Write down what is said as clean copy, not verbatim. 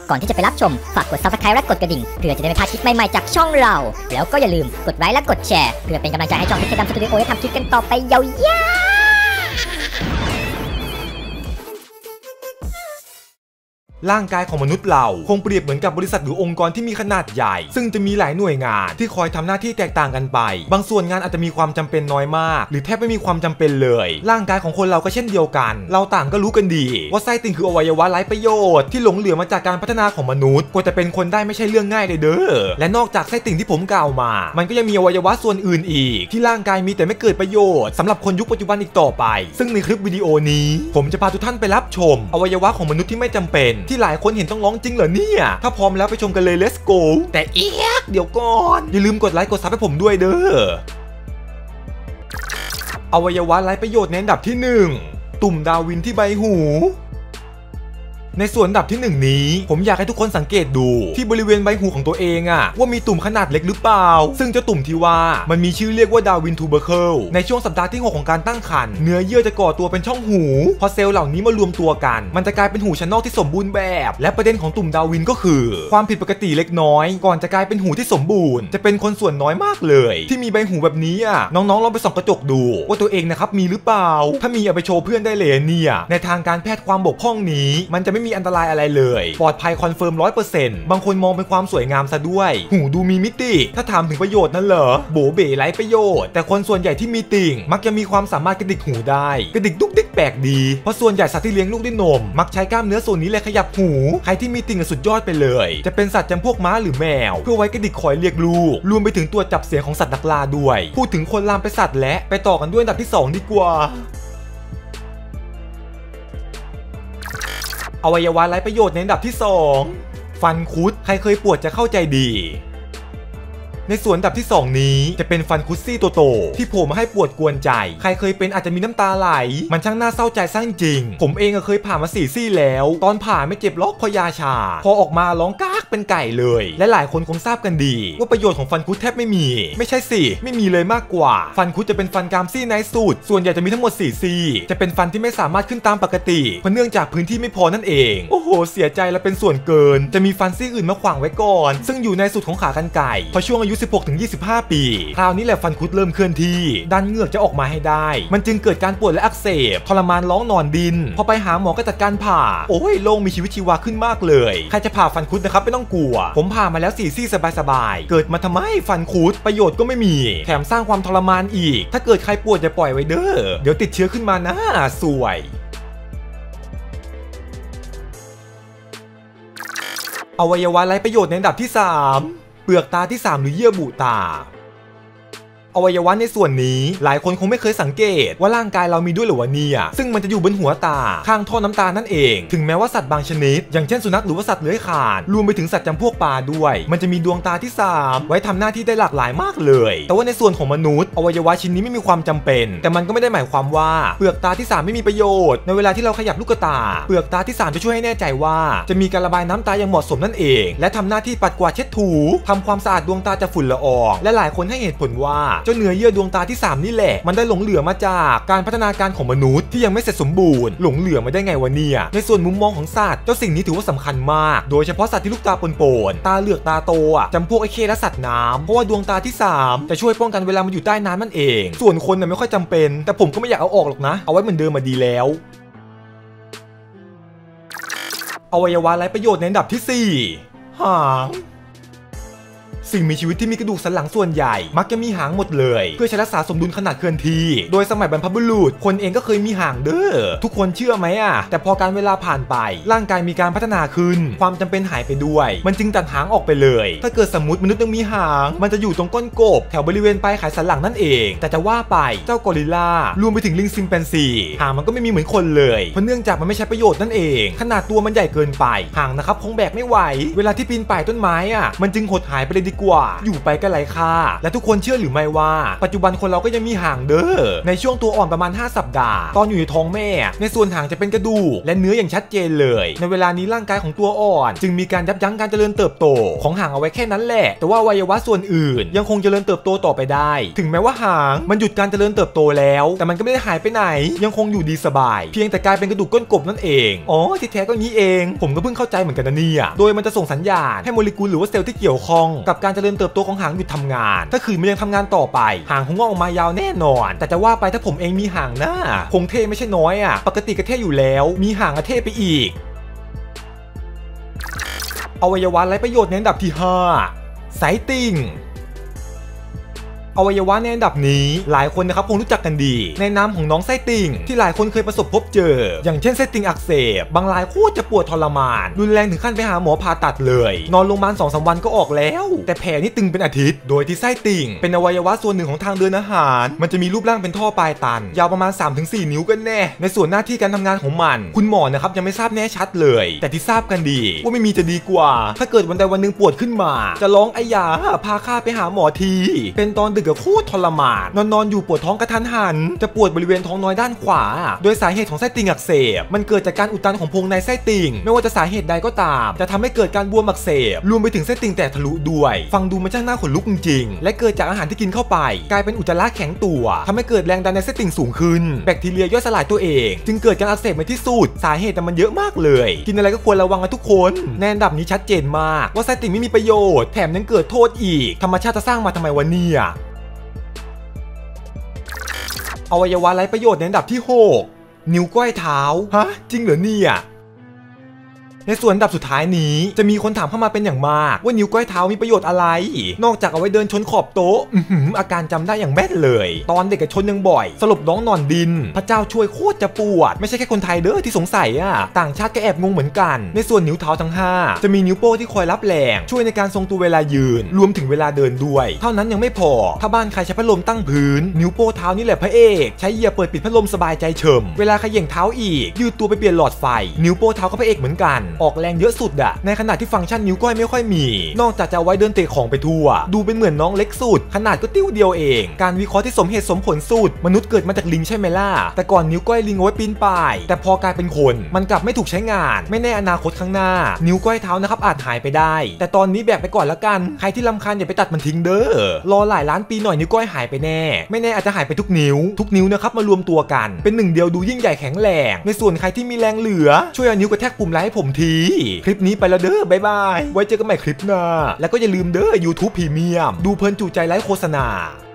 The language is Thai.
ก่อนที่จะไปรับชมฝากกด Subscribe และกดกระดิ่งเพื่อจะได้ไม่พลาดคลิปใหม่ๆจากช่องเราแล้วก็อย่าลืมกดไลค์และกดแชร์เพื่อเป็นกำลังใจให้ช่องพิกดำสตูดิโอได้ทำคลิปกันต่อไปยาวร่างกายของมนุษย์เราคงเปรียบเหมือนกับบริษัทหรือองค์กรที่มีขนาดใหญ่ซึ่งจะมีหลายหน่วยงานที่คอยทำหน้าที่แตกต่างกันไปบางส่วนงานอาจจะมีความจำเป็นน้อยมากหรือแทบไม่มีความจำเป็นเลยร่างกายของคนเราก็เช่นเดียวกันเราต่างก็รู้กันดีว่าไส้ติ่งคืออวัยวะไร้ประโยชน์ที่หลงเหลือมาจากการพัฒนาของมนุษย์กว่าจะเป็นคนได้ไม่ใช่เรื่องง่ายเลยเด้อและนอกจากไส้ติ่งที่ผมกล่าวมามันก็ยังมีอวัยวะส่วนอื่นอีกที่ร่างกายมีแต่ไม่เกิดประโยชน์สำหรับคนยุคปัจจุบันอีกต่อไปซึ่งในคลิปวิดีโอนี้ผมจะพาทุกท่านไปรับชมอวัยวะของมนุษย์ที่ไม่จำเป็นที่หลายคนเห็นต้องจริงเหรอเนี่ยถ้าพร้อมแล้วไปชมกันเลย let's go แต่เดี๋ยวก่อนอย่าลืมกดไลค์กดซับให้ผมด้วยเด้ออวัยวะไร้ประโยชน์ในอันดับที่1ตุ่มดาวินที่ใบหูในส่วนอันดับที่1นี้ผมอยากให้ทุกคนสังเกตดูที่บริเวณใบหูของตัวเองว่ามีตุ่มขนาดเล็กหรือเปล่าซึ่งเจ้าตุ่มที่ว่ามันมีชื่อเรียกว่าดาวินทูเบอร์เคิลในช่วงสัปดาห์ที่6ของการตั้งครรภ์เนื้อเยื่อจะก่อตัวเป็นช่องหูพอเซลล์เหล่านี้มารวมตัวกันมันจะกลายเป็นหูชั้นนอกที่สมบูรณ์แบบและประเด็นของตุ่มดาวินก็คือความผิดปกติเล็กน้อยก่อนจะกลายเป็นหูที่สมบูรณ์จะเป็นคนส่วนน้อยมากเลยที่มีใบหูแบบนี้น้องๆลองไปส่องกระจกดูว่าตัวเองนะครับมีหรือเปล่าถ้ามีเอาไปโชว์เพื่อนได้เลยเนี่ยในทางการแพทย์ความบกพร่องนี้มันจะไม่มีอันตรายอะไรเลยปลอดภัยคอนเฟิร์ม 100% บางคนมองเป็นความสวยงามซะด้วยหูดูมีมิติถ้าถามถึงประโยชน์นั่นเหรอโบเบ๋ไร้ประโยชน์แต่คนส่วนใหญ่ที่มีติ่งมักจะมีความสามารถกระดิกหูได้กระดิกดุ๊กดิ๊กแปลกดีเพราะส่วนใหญ่สัตว์ที่เลี้ยงลูกด้วยนมมักใช้กล้ามเนื้อส่วนนี้เลยขยับหูใครที่มีติ่งสุดยอดไปเลยจะเป็นสัตว์จำพวกม้าหรือแมวเพื่อไว้กระดิกคอยเรียกลูกรวมไปถึงตัวจับเสียงของสัตว์นักล่าด้วยพูดถึงคนลามไปสัตว์และไปต่อกันด้วยอันดับที่2ดีกว่าอวัยวะไร้ประโยชน์ในอันดับที่2ฟันคุดใครเคยปวดจะเข้าใจดีในส่วนอันดับที่2นี้จะเป็นฟันคุดซี่โตๆที่โผล่มาให้ปวดกวนใจใครเคยเป็นอาจจะมีน้ำตาไหลมันช่างน่าเศร้าใจซะจริงผมเองเคยผ่ามา4 ซี่แล้วตอนผ่าไม่เจ็บล็อกพอยาชาพอออกมาร้องก้ากเป็นไก่เลยและหลายคนคงทราบกันดีว่าประโยชน์ของฟันคุดแทบไม่มีไม่ใช่สิไม่มีเลยมากกว่าฟันคุดจะเป็นฟันกรามซี่ในสุดส่วนใหญ่จะมีทั้งหมด4 ซี่จะเป็นฟันที่ไม่สามารถขึ้นตามปกติเพราะเนื่องจากพื้นที่ไม่พอนั่นเองโอ้โหเสียใจและเป็นส่วนเกินจะมีฟันซี่อื่นมาขวางไว้ก่อนซึ่งอยู่ในสุดของขากรรไกรพอช่วงอายุ 16-25 ปีคราวนี้แหละฟันคุดเริ่มเคลื่อนที่ดันเหงือกจะออกมาให้ได้มันจึงเกิดการปวดและอักเสบทรมานร้องนอนดินพอไปหาหมอก็จัดการผ่าโอ้ยโล่งมีชีวิตชีวาขึ้นมากเลยใครจะผ่าฟันคุดนะครับไม่ต้องกลัวผมผ่ามาแล้ว4 ซี่สบายๆเกิดมาทำไมฟันคุดประโยชน์ก็ไม่มีแถมสร้างความทรมานอีกถ้าเกิดใครปวดอย่าปล่อยไว้เด้อเดี๋ยวติดเชื้อขึ้นมานะสวยอวัยวะไร้ประโยชน์ในอันดับที่3เปลือกตาที่3หรือเยื่อบุตาอวัยวะในส่วนนี้หลายคนคงไม่เคยสังเกตว่าร่างกายเรามีด้วยหรือวะเนี่ยซึ่งมันจะอยู่บนหัวตาข้างท่อน้ำตานั่นเองถึงแม้ว่าสัตว์บางชนิดอย่างเช่นสุนัขหรือว่าสัตว์เลื้อยคลานรวมไปถึงสัตว์จำพวกปลาด้วยมันจะมีดวงตาที่3ไว้ทำหน้าที่ได้หลากหลายมากเลยแต่ว่าในส่วนของมนุษย์อวัยวะชิ้นนี้ไม่มีความจำเป็นแต่มันก็ไม่ได้หมายความว่าเปลือกตาที่3ไม่มีประโยชน์ในเวลาที่เราขยับลูกตาเปลือกตาที่3จะช่วยให้แน่ใจว่าจะมีการระบายน้ำตาอย่างเหมาะสมนั่นเองและทำหน้าที่ปัดกวาดเช็ดถูทำความสะอาดดวงตาจากฝุ่นละอองและหลายคนให้เหตุผลว่าเจ้าเนื้อเยื่อดวงตาที่3นี่แหละมันได้หลงเหลือมาจากการพัฒนาการของมนุษย์ที่ยังไม่เสร็จสมบูรณ์หลงเหลือมาได้ไงวะเนี่ยในส่วนมุมมองของสัตว์เจ้าสิ่งนี้ถือว่าสำคัญมากโดยเฉพาะสัตว์ที่ลูกตาปนๆตาเหลือกตาโตจำพวกไอ้เข้และสัตว์น้ำเพราะว่าดวงตาที่3จะช่วยป้องกันเวลามันอยู่ใต้น้ำนั่นเองส่วนคนไม่ค่อยจำเป็นแต่ผมก็ไม่อยากเอาออกหรอกนะเอาไว้เหมือนเดิมมาดีแล้วอวัยวะไร้ประโยชน์ในอันดับที่4หางสิ่งมีชีวิตที่มีกระดูกสันหลังส่วนใหญ่มักจะมีหางหมดเลยเพื่อใช้รักษาสมดุลขนาดเคลื่อนที่โดยสมัยบรรพบุรุษคนเองก็เคยมีหางเด้อทุกคนเชื่อไหมแต่พอการเวลาผ่านไปร่างกายมีการพัฒนาขึ้นความจำเป็นหายไปด้วยมันจึงตัดหางออกไปเลยถ้าเกิดสมมติมนุษย์ยังมีหางมันจะอยู่ตรงก้นกบแถวบริเวณปลายขาสันหลังนั่นเองแต่จะว่าไปเจ้ากอริลลารวมไปถึงลิงซิมแปนซีหางมันก็ไม่มีเหมือนคนเลยเพราะเนื่องจากมันไม่ใช้ประโยชน์นั่นเองขนาดตัวมันใหญ่เกินไปหางนะครับคงแบกไม่ไหวเวลาที่ปีนป่ายต้นไม้มันจึงหดหายไปเลยดีกว่าอยู่ไปก็ไร้ค่าและทุกคนเชื่อหรือไม่ว่าปัจจุบันคนเราก็ยังมีหางเด้อในช่วงตัวอ่อนประมาณ5สัปดาห์ตอนอยู่ในท้องแม่ในส่วนหางจะเป็นกระดูกและเนื้ออย่างชัดเจนเลยในเวลานี้ร่างกายของตัวอ่อนจึงมีการยับยั้งการเจริญเติบโตของหางเอาไว้แค่นั้นแหละแต่ว่าอวัยวะส่วนอื่นยังคงเจริญเติบโตต่อไปได้ถึงแม้ว่าหางมันหยุดการเจริญเติบโตแล้วแต่มันก็ไม่ได้หายไปไหนยังคงอยู่ดีสบายเพียงแต่กลายเป็นกระดูกก้นกบนั่นเองอ๋อที่แท้ก็งี้เองผมก็เพิ่งเข้าใจเหมือนกันนะเนี่ยโดยมันจะส่งสัญญาณให้โมเลกุลหรือว่าเซลล์ที่เกี่ยวข้องกับการเจริญเติบโตของหางหยุดทำงานถ้าขืนมันยังทำงานต่อไปหางคงงอกออกมายาวแน่นอนแต่จะว่าไปถ้าผมเองมีหางหน้าคงเท่ไม่ใช่น้อยอ่ะปกติก็เท่อยู่แล้วมีหางเท่ไปอีกอวัยวะไร้ประโยชน์ในอันดับที่5ไซติ่งอวัยวะในอันดับนี้หลายคนนะครับคงรู้จักกันดีในนามของน้องไส้ติ่งที่หลายคนเคยประสบพบเจออย่างเช่นไส้ติ่งอักเสบบางรายโคตรจะปวดทรมานรุนแรงถึงขั้นไปหาหมอผ่าตัดเลยนอนโรงพยาบาล 2-3 วันก็ออกแล้วแต่แผลนี่ตึงเป็นอาทิตย์โดยที่ไส้ติ่งเป็นอวัยวะส่วนหนึ่งของทางเดินอาหารมันจะมีรูปร่างเป็นท่อปลายตันยาวประมาณ 3-4 นิ้วกันแน่ในส่วนหน้าที่การทำงานของมันคุณหมอนะครับยังไม่ทราบแน่ชัดเลยแต่ที่ทราบกันดีว่าไม่มีจะดีกว่าถ้าเกิดวันใดวันหนึ่งปวดขึ้นมาจะร้องไอ้ยาพาข้าไปหาหมอทีเป็นตอนดึกกับโคตรทรมานนอนอยู่ปวดท้องกระทันหันจะปวดบริเวณท้องน้อยด้านขวาโดยสาเหตุของไส้ติ่งอักเสบมันเกิดจากการอุดตันของโพรงในไส้ติ่งไม่ว่าจะสาเหตุใดก็ตามจะทำให้เกิดการบวมอักเสบรวมไปถึงไส้ติ่งแตกทะลุด้วยฟังดูมันช่างน่าขนลุกจริงๆและเกิดจากอาหารที่กินเข้าไปกลายเป็นอุจจาระแข็งตัวทำให้เกิดแรงดันในไส้ติ่งสูงขึ้นแบคทีเรียย่อยสลายตัวเองจึงเกิดการอักเสบในที่สุดสาเหตุมันเยอะมากเลยกินอะไรก็ควรระวังนะทุกคนในอันดับนี้ชัดเจนมากว่าไส้ติ่งไม่มีประโยชน์แถมยังเกิดโทษอีกธรรมชาติจะสร้างมาทำไมวะเนี่ยอวัยวะไร้ประโยชน์ในอันดับที่6นิ้วก้อยเท้าฮะจริงเหรอเนี่ยในส่วนอันดับสุดท้ายนี้จะมีคนถามเข้ามาเป็นอย่างมากว่านิ้วก้อยเท้ามีประโยชน์อะไรนอกจากเอาไว้เดินชนขอบโต๊ะอาการจำได้อย่างแม่นเลยตอนเด็กชนยังบ่อยสลบน้องนอนดินพระเจ้าช่วยโคตรจะปวดไม่ใช่แค่คนไทยเด้อที่สงสัยอ่ะต่างชาติก็แอบงงเหมือนกันในส่วนนิ้วเท้าทั้ง5จะมีนิ้วโป้ที่คอยรับแรงช่วยในการทรงตัวเวลายืนรวมถึงเวลาเดินด้วยเท่านั้นยังไม่พอถ้าบ้านใครใช้พัดลมตั้งพื้นนิ้วโป้เท้านี่แหละพระเอกใช้เหยียบเปิดปิดพัดลมสบายใจเฉิมเวลาเขย่งเท้าอีกยืดตัวไปเปลี่ยนหลอดไฟนิ้วโป้เท้าก็พระเอกเหมือนกันออกแรงเยอะสุดในขณะที่ฟังก์ชันนิ้วก้อยไม่ค่อยมีนอกจากจะเอาไว้เดินเตะของไปทั่วดูเป็นเหมือนน้องเล็กสุดขนาดก็ติ้วเดียวเองการวิเคราะห์ที่สมเหตุสมผลสุดมนุษย์เกิดมาจากลิงใช่ไหมล่ะแต่ก่อนนิ้วก้อยลิงเอาไว้ปีนป่ายแต่พอกลายเป็นคนมันกลับไม่ถูกใช้งานไม่แน่อนาคตข้างหน้านิ้วก้อยเท้านะครับอาจหายไปได้แต่ตอนนี้แบกไปก่อนละกันใครที่รำคาญอย่าไปตัดมันทิ้งเด้อรอหลายล้านปีหน่อยนิ้วก้อยหายไปแน่ไม่แน่อาจจะหายไปทุกนิ้วนะครับมารวมตัวกันเป็นหนึ่งเดียวดูยิ่งใหญ่แข็งแรงในส่วนใครที่มีแรงเหลือช่วยเอานิ้วกระแทกปุ่มไลค์ให้ผมทีคลิปนี้ไปแล้วเด้อบ๊ายบายไว้เจอกันใหม่คลิปหน้าแล้วก็อย่าลืมเด้อ YouTube Premium ดูเพลินจุใจไร้โฆษณา